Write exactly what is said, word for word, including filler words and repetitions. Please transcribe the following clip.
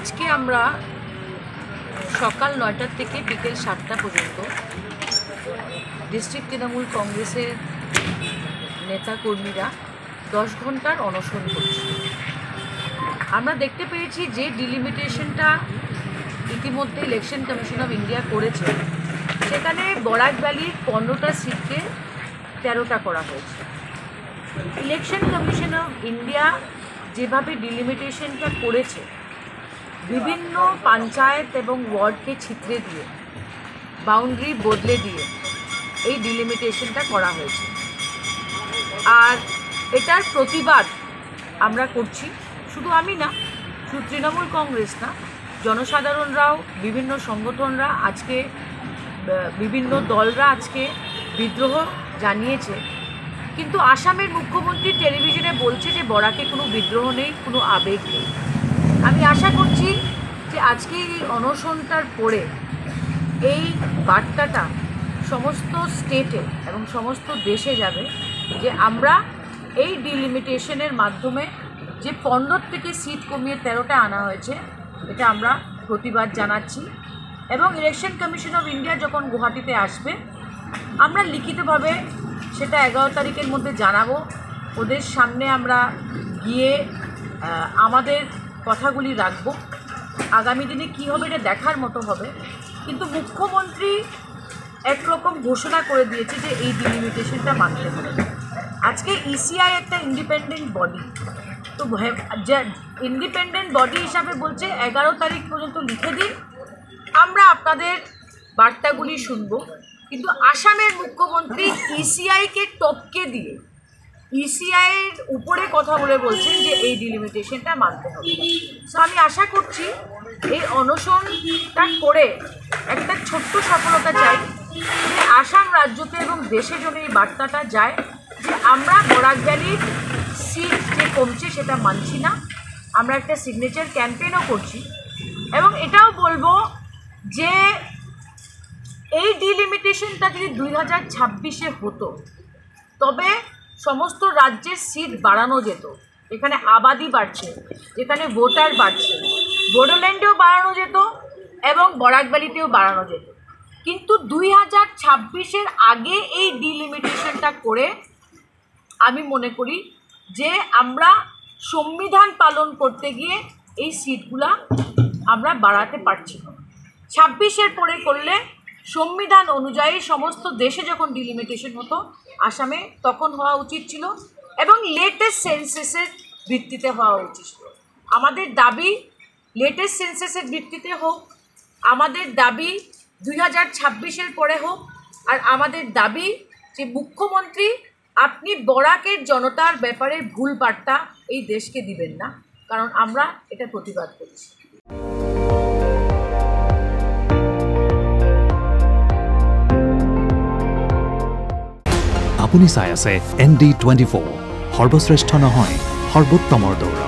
আজকে আমরা সকাল নয়টা থেকে বিকেল সাতটা পর্যন্ত ডিস্ট্রিক্ট তৃণমূল কংগ্রেসের নেতাকর্মীরা দশ ঘন্টার অনশন করছে। আমরা দেখতে পেয়েছি যে ডিলিমিটেশনটা ইতিমধ্যে ইলেকশন কমিশন অফ ইন্ডিয়া করেছে, সেখানে বরাক ভ্যালির পনেরোটা সিটকে তেরোটা করা হয়েছে। ইলেকশন কমিশন অফ ইন্ডিয়া যেভাবে ডিলিমিটেশনটা করেছে, বিভিন্ন পঞ্চায়েত এবং ওয়ার্ডকে ছিতরে দিয়ে বাউন্ডারি বদলে দিয়ে এই ডিলিমিটেশনটা করা হয়েছে। আর এটার প্রতিবাদ আমরা করছি, শুধু আমি না, শুধু তৃণমূল কংগ্রেস না, জনসাধারণরাও, বিভিন্ন সংগঠনরা আজকে, বিভিন্ন দলরা আজকে বিদ্রোহ জানিয়েছে। কিন্তু আসামের মুখ্যমন্ত্রী টেলিভিশনে বলছে যে বরাকে কোনো বিদ্রোহ নেই, কোনো আবেগ নেই। আমি আশা করছি যে আজকে এই অনশনটার পরে এই বার্তাটা সমস্ত স্টেটে এবং সমস্ত দেশে যাবে যে আমরা এই ডিলিমিটেশনের মাধ্যমে যে পনেরো থেকে সিট কমিয়ে তেরোটা আনা হয়েছে, এটা আমরা প্রতিবাদ জানাচ্ছি। এবং ইলেকশন কমিশন অফ ইন্ডিয়া যখন গুয়াহাটিতে আসবে, আমরা লিখিতভাবে সেটা এগারো তারিখের মধ্যে জানাবো। ওদের সামনে আমরা গিয়ে আমাদের কথাগুলি রাখবো। আগামী দিনে কী হবে এটা দেখার মতো হবে। কিন্তু মুখ্যমন্ত্রী একরকম ঘোষণা করে দিয়েছে যে এই ডিলিমিটেশনটা মানতে হবে। আজকে ইসিআই একটা ইন্ডিপেন্ডেন্ট বডি, তো ইন্ডিপেন্ডেন্ট বডি হিসাবে বলছে এগারো তারিখ পর্যন্ত লিখে দিন, আমরা আপনাদের বার্তাগুলি শুনব। কিন্তু আসামের মুখ্যমন্ত্রী ইসিআইকে টপকে দিয়ে ইসিআইয়ের উপরে কথা বলে বলছেন যে এই ডিলিমিটেশনটা মানতে হবে। সো আমি আশা করছি এই অনশনটা করে একটা ছোট্ট সফলতা চাই যে আসাম রাজ্যতে এবং দেশে জন্য এই বার্তাটা যায় যে আমরা বরাক ভ্যালির সিট যে কমছে সেটা মানছি না। আমরা একটা সিগনেচার ক্যাম্পেইনও করছি এবং এটাও বলবো যে এই ডিলিমিটেশনটা যদি দুই হাজার ছাব্বিশে হতো তবে সমস্ত রাজ্যের সিট বাড়ানো যেত। এখানে আবাদি বাড়ছে, যেখানে ভোটার বাড়ছে, বোডোল্যান্ডেও বাড়ানো যেত এবং বরাক ভ্যালিতেও বাড়ানো যেত। কিন্তু দুই হাজার ছাব্বিশের আগে এই ডিলিমিটেশনটা করে আমি মনে করি যে আমরা সংবিধান পালন করতে গিয়ে এই সিটগুলা আমরা বাড়াতে পারছি না। ছাব্বিশের পরে করলে সংবিধান অনুযায়ী সমস্ত দেশে যখন ডিলিমিটেশন হতো, আসামে তখন হওয়া উচিত ছিল এবং লেটেস্ট সেন্সাসের ভিত্তিতে হওয়া উচিত ছিল। আমাদের দাবি লেটেস্ট সেন্সাসের ভিত্তিতে হোক, আমাদের দাবি দুই হাজার ছাব্বিশের পরে হোক। আর আমাদের দাবি যে মুখ্যমন্ত্রী আপনি বরাকের জনতার ব্যাপারে ভুল বার্তা এই দেশকে দিবেন না, কারণ আমরা এটা প্রতিবাদ করছি। আপুনি চাই আছে এন ডি টুৱেণ্টি ফ'ৰ, সৰ্বশ্ৰেষ্ঠ নহয় সৰ্বোত্তমৰ দৌৰা।